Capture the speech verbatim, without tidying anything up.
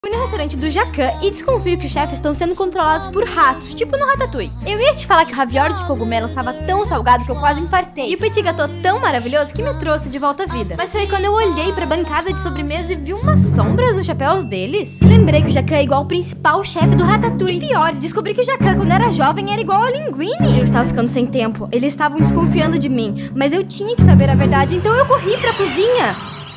Fui no restaurante do Jacan e desconfio que os chefes estão sendo controlados por ratos, tipo no Ratatouille. Eu ia te falar que o ravioli de cogumelo estava tão salgado que eu quase infartei. E o petit gâteau tão maravilhoso que me trouxe de volta à vida. Mas foi quando eu olhei pra bancada de sobremesa e vi umas sombras nos chapéus deles. E lembrei que o Jacan é igual ao principal chefe do Ratatouille. E pior, descobri que o Jacan, quando era jovem, era igual ao Linguini. Eu estava ficando sem tempo. Eles estavam desconfiando de mim, mas eu tinha que saber a verdade, então eu corri pra cozinha.